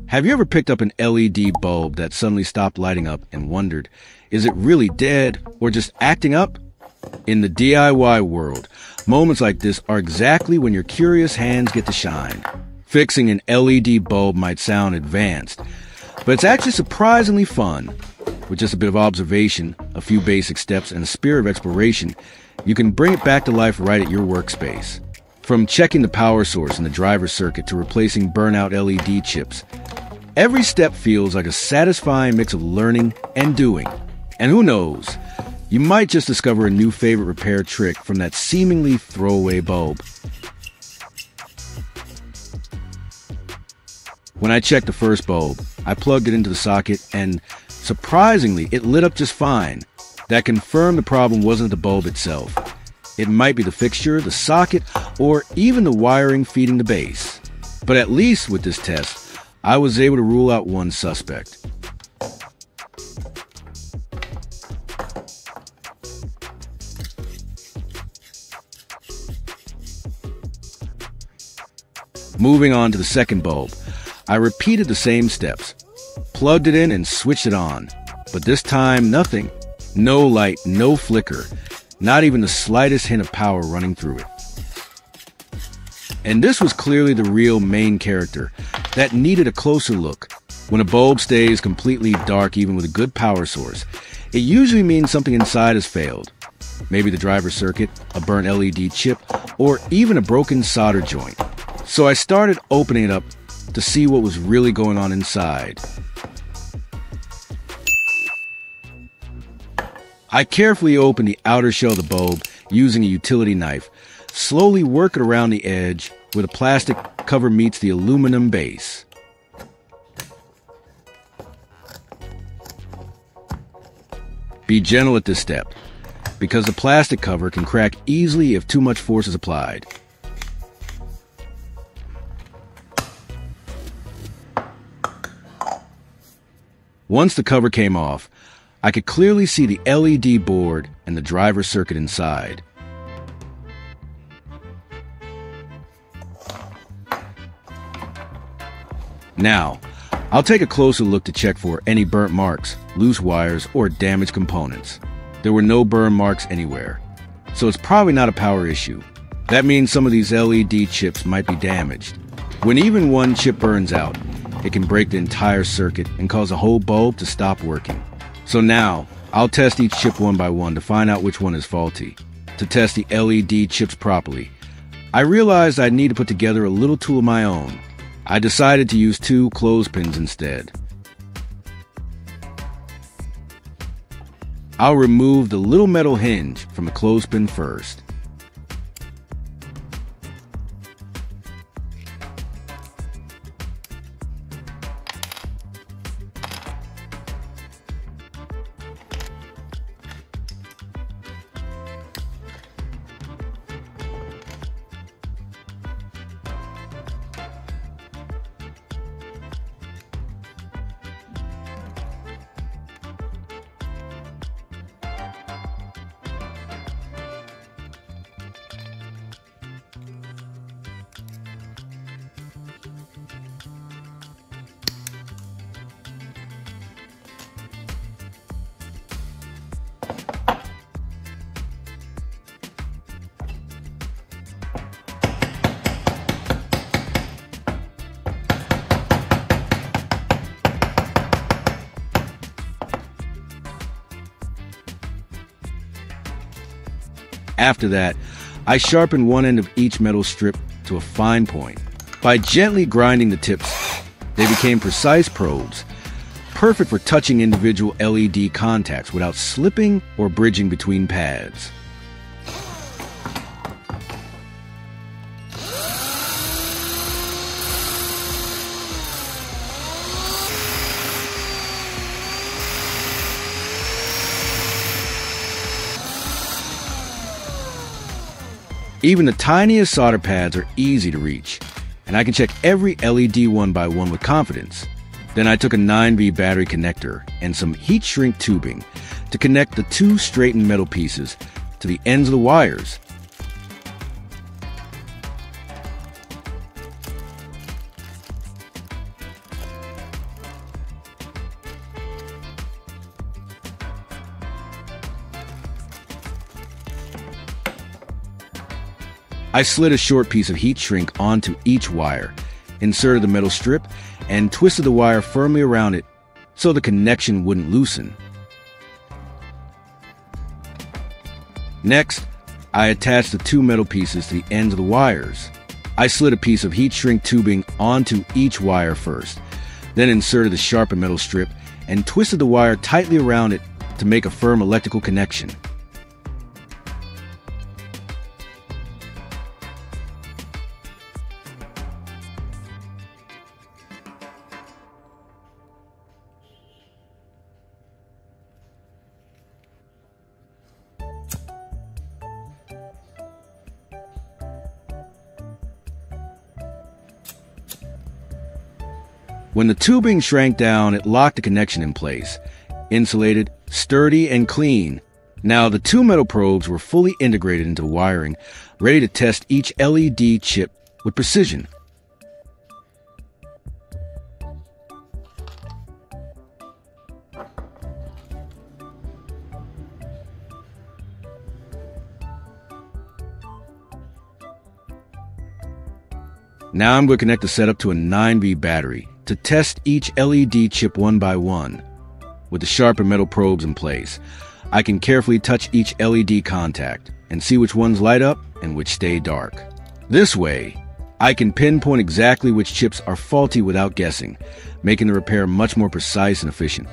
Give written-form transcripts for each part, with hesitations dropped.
Have you ever picked up an LED bulb that suddenly stopped lighting up and wondered, is it really dead or just acting up? In the DIY world, moments like this are exactly when your curious hands get to shine. Fixing an LED bulb might sound advanced, but it's actually surprisingly fun. With just a bit of observation, a few basic steps, and a spirit of exploration, you can bring it back to life right at your workspace. From checking the power source in the driver's circuit to replacing burnout LED chips, every step feels like a satisfying mix of learning and doing. And who knows, you might just discover a new favorite repair trick from that seemingly throwaway bulb. When I checked the first bulb, I plugged it into the socket and, surprisingly, it lit up just fine. That confirmed the problem wasn't the bulb itself. It might be the fixture, the socket, or even the wiring feeding the base. But at least with this test, I was able to rule out one suspect. Moving on to the second bulb, I repeated the same steps, plugged it in and switched it on. But this time, nothing. No light, no flicker, not even the slightest hint of power running through it. And this was clearly the real main character that needed a closer look. When a bulb stays completely dark even with a good power source, it usually means something inside has failed. Maybe the driver's circuit, a burnt LED chip, or even a broken solder joint. So I started opening it up to see what was really going on inside. I carefully opened the outer shell of the bulb using a utility knife, slowly work it around the edge where the plastic cover meets the aluminum base. Be gentle at this step, because the plastic cover can crack easily if too much force is applied. Once the cover came off, I could clearly see the LED board and the driver circuit inside. Now, I'll take a closer look to check for any burnt marks, loose wires, or damaged components. There were no burn marks anywhere, so it's probably not a power issue. That means some of these LED chips might be damaged. When even one chip burns out, it can break the entire circuit and cause a whole bulb to stop working. So now, I'll test each chip one by one to find out which one is faulty. To test the LED chips properly, I realized I'd need to put together a little tool of my own. I decided to use 2 clothespins instead. I'll remove the little metal hinge from the clothespin first. After that, I sharpened one end of each metal strip to a fine point. By gently grinding the tips, they became precise probes, perfect for touching individual LED contacts without slipping or bridging between pads. Even the tiniest solder pads are easy to reach, and I can check every LED one by one with confidence. Then I took a 9V battery connector and some heat shrink tubing to connect the 2 straightened metal pieces to the ends of the wires. I slid a short piece of heat shrink onto each wire, inserted the metal strip, and twisted the wire firmly around it so the connection wouldn't loosen. Next, I attached the two metal pieces to the ends of the wires. I slid a piece of heat shrink tubing onto each wire first, then inserted the sharpened metal strip and twisted the wire tightly around it to make a firm electrical connection. When the tubing shrank down, it locked the connection in place, insulated, sturdy, and clean. Now the two metal probes were fully integrated into the wiring, ready to test each LED chip with precision. Now I'm going to connect the setup to a 9V battery to test each LED chip one by one. With the sharpened metal probes in place, I can carefully touch each LED contact and see which ones light up and which stay dark. This way, I can pinpoint exactly which chips are faulty without guessing, making the repair much more precise and efficient.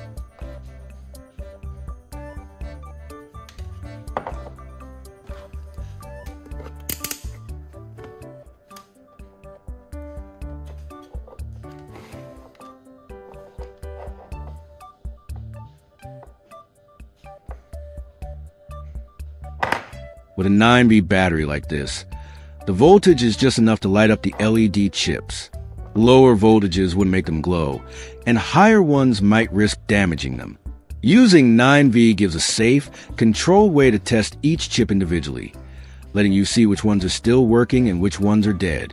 With a 9V battery like this, the voltage is just enough to light up the LED chips. Lower voltages would make them glow, and higher ones might risk damaging them. Using 9V gives a safe, controlled way to test each chip individually, letting you see which ones are still working and which ones are dead.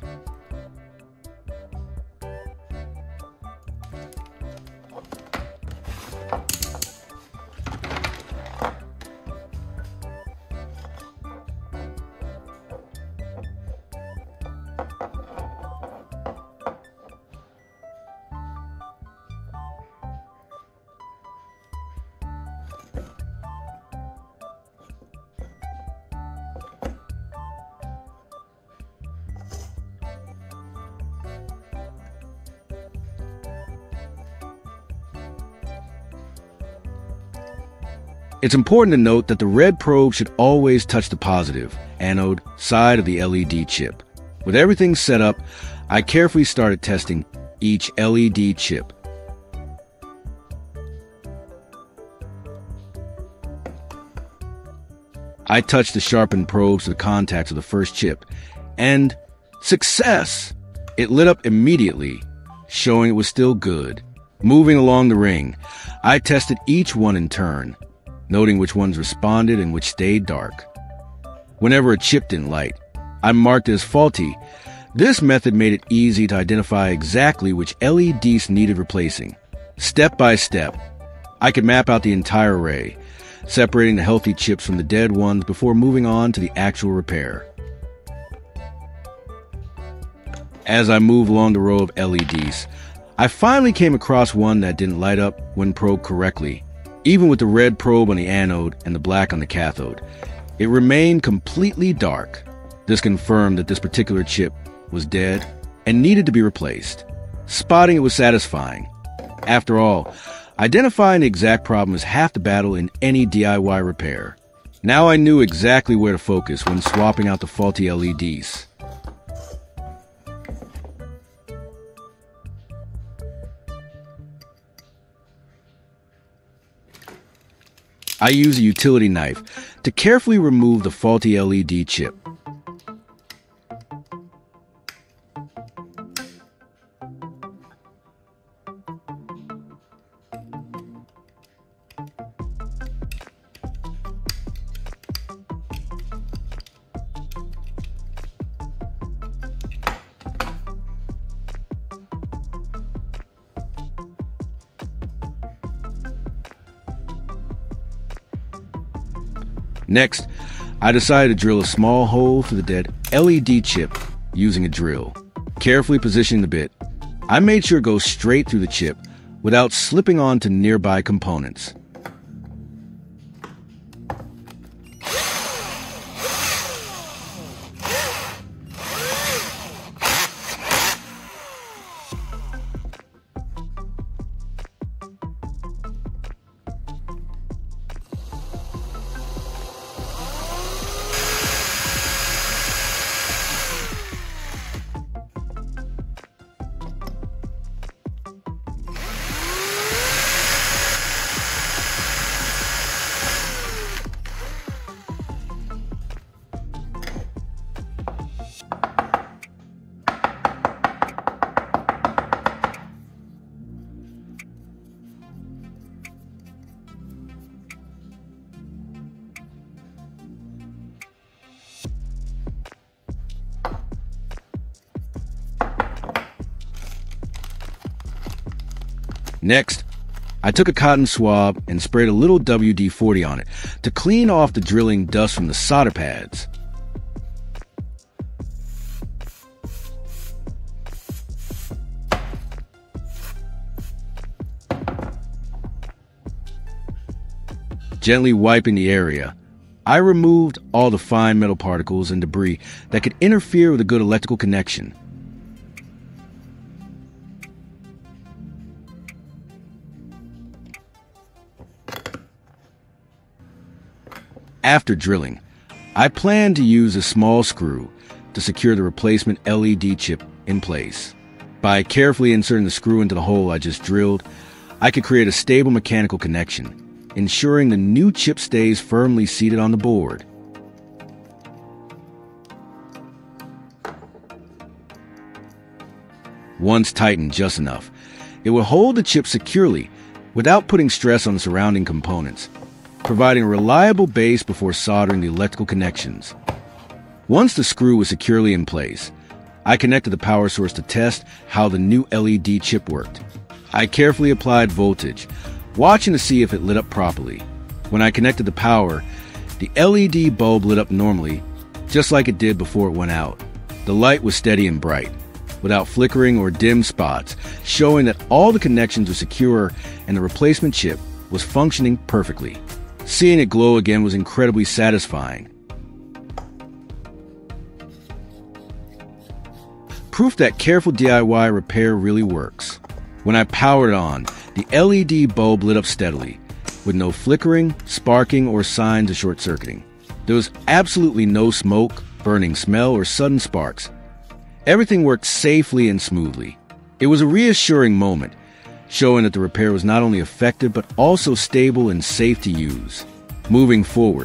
It's important to note that the red probe should always touch the positive, anode, side of the LED chip. With everything set up, I carefully started testing each LED chip. I touched the sharpened probes to the contacts of the first chip, and success! It lit up immediately, showing it was still good. Moving along the ring, I tested each one in turn, noting which ones responded and which stayed dark. Whenever a chip didn't light, I marked it as faulty. This method made it easy to identify exactly which LEDs needed replacing. Step by step, I could map out the entire array, separating the healthy chips from the dead ones before moving on to the actual repair. As I moved along the row of LEDs, I finally came across one that didn't light up when probed correctly. Even with the red probe on the anode and the black on the cathode, it remained completely dark. This confirmed that this particular chip was dead and needed to be replaced. Spotting it was satisfying. After all, identifying the exact problem is half the battle in any DIY repair. Now I knew exactly where to focus when swapping out the faulty LEDs. I use a utility knife to carefully remove the faulty LED chip. Next, I decided to drill a small hole through the dead LED chip using a drill. Carefully positioning the bit, I made sure it goes straight through the chip without slipping onto nearby components. Next, I took a cotton swab and sprayed a little WD-40 on it to clean off the drilling dust from the solder pads. Gently wiping the area, I removed all the fine metal particles and debris that could interfere with a good electrical connection. After drilling, I plan to use a small screw to secure the replacement LED chip in place. By carefully inserting the screw into the hole I just drilled, I could create a stable mechanical connection, ensuring the new chip stays firmly seated on the board. Once tightened just enough, it will hold the chip securely without putting stress on the surrounding components, providing a reliable base before soldering the electrical connections. Once the screw was securely in place, I connected the power source to test how the new LED chip worked. I carefully applied voltage, watching to see if it lit up properly. When I connected the power, the LED bulb lit up normally, just like it did before it went out. The light was steady and bright, without flickering or dim spots, showing that all the connections were secure and the replacement chip was functioning perfectly. Seeing it glow again was incredibly satisfying. Proof that careful DIY repair really works. When I powered it on, the LED bulb lit up steadily, with no flickering, sparking, or signs of short-circuiting. There was absolutely no smoke, burning smell, or sudden sparks. Everything worked safely and smoothly. It was a reassuring moment, showing that the repair was not only effective but also stable and safe to use. Moving forward,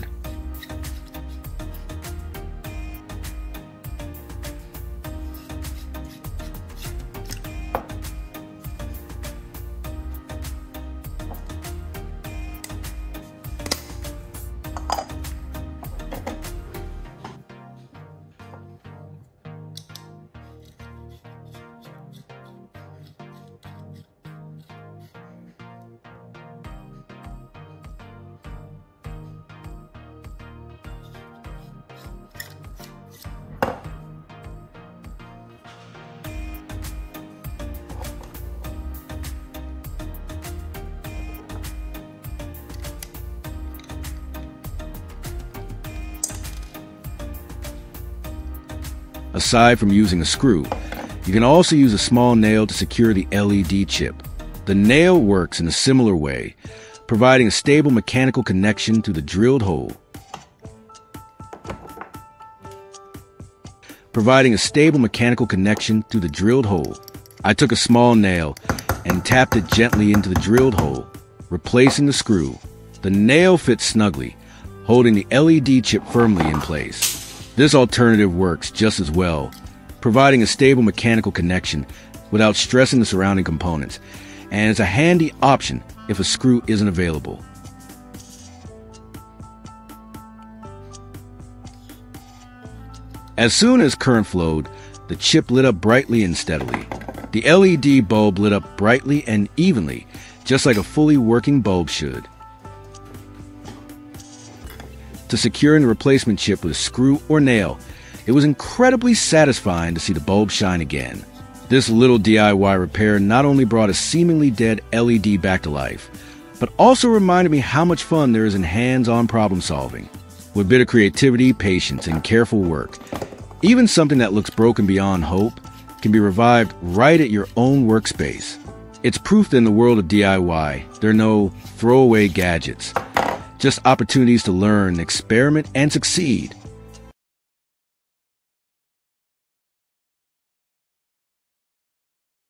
aside from using a screw, you can also use a small nail to secure the LED chip. The nail works in a similar way, providing a stable mechanical connection to the drilled hole. I took a small nail and tapped it gently into the drilled hole, replacing the screw. The nail fits snugly, holding the LED chip firmly in place. This alternative works just as well, providing a stable mechanical connection without stressing the surrounding components, and is a handy option if a screw isn't available. As soon as current flowed, the chip lit up brightly and steadily. The LED bulb lit up brightly and evenly, just like a fully working bulb should. to securing the replacement chip with a screw or nail, it was incredibly satisfying to see the bulb shine again. This little DIY repair not only brought a seemingly dead LED back to life, but also reminded me how much fun there is in hands-on problem solving. With a bit of creativity, patience, and careful work, even something that looks broken beyond hope can be revived right at your own workspace. It's proof that in the world of DIY, there are no throwaway gadgets, just opportunities to learn, experiment, and succeed.